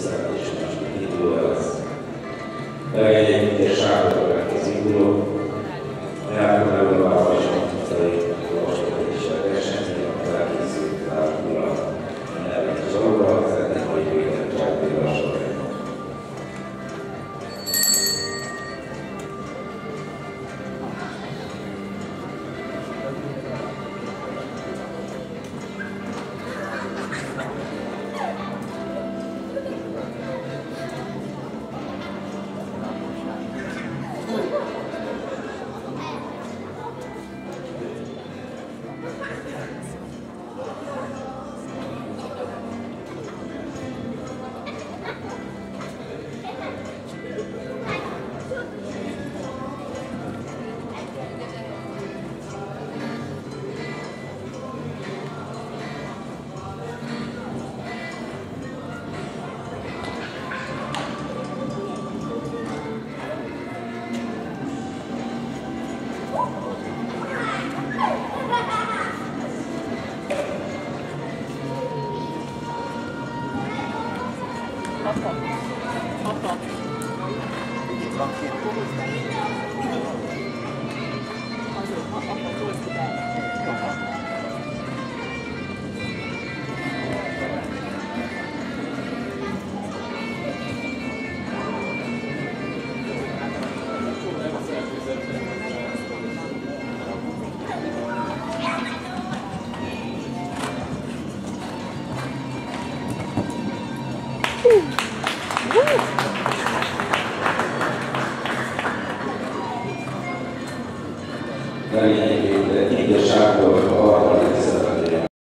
szerelésnek indul az. Legegyék egy sárga az induló, elkövetően a vajzsontai olvasgatási versenyi, a felkészült lábúra a nevet Zsolga, az etnikai védelmi Béla során. Itt van két.